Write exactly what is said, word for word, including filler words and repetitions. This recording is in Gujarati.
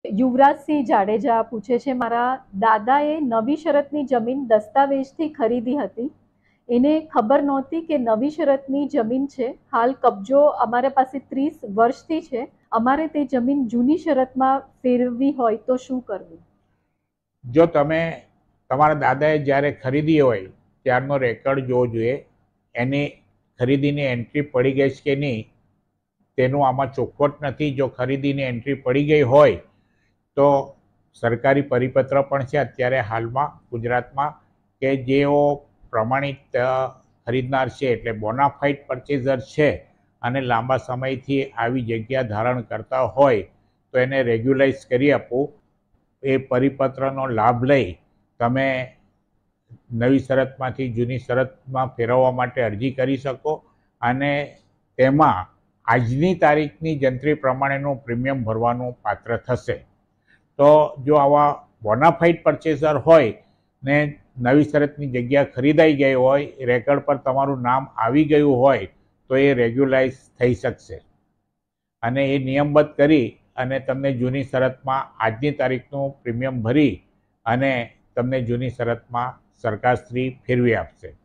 યુવરાજસિંહ જાડેજા પૂછે છે, મારા દાદાએ નવી શરતની જમીન દસ્તાવેજથી ખરીદી હતી. એને ખબર નહોતી કે નવી શરતની જમીન છે. હાલ કબજો અમારા પાસે ત્રીસ વર્ષથી છે. અમારે તે જમીન જૂની શરતમાં ફેરવવી હોય તો શું કરવું? જો તમે તમારા દાદાએ જ્યારે ખરીદી હોય ત્યારનો રેકર્ડ જોવો જોઈએ. એની ખરીદીની એન્ટ્રી પડી ગઈ છે કે નહીં તેનું આમાં ચોખવટ નથી. જો ખરીદીની એન્ટ્રી પડી ગઈ હોય તો સરકારી પરિપત્ર પણ છે અત્યારે હાલમાં ગુજરાતમાં કે જેઓ પ્રમાણિત ખરીદનાર છે એટલે બોનાફાઇડ પરચેઝર છે અને લાંબા સમયથી આવી જગ્યા ધારણ કરતા હોય તો એને રેગ્યુલાઇઝ કરી આપવું. એ પરિપત્રનો લાભ લઈ તમે નવી શરતમાંથી જૂની શરતમાં ફેરવવા માટે અરજી કરી શકો અને તેમાં આજની તારીખની જંત્રી પ્રમાણેનું પ્રીમિયમ ભરવાનું પાત્ર થશે. તો જો આવા બોનાફાઇડ પરચેઝર હોય ને નવી શરતની જગ્યા ખરીદાઈ ગઈ હોય, રેકર્ડ પર તમારું નામ આવી ગયું હોય તો એ રેગ્યુલાઇઝ થઈ શકશે અને એ નિયમબદ્ધ કરી અને તમને જૂની શરતમાં આજની તારીખનું પ્રીમિયમ ભરી અને તમને જૂની શરતમાં સરકારશ્રી ફેરવી આપશે.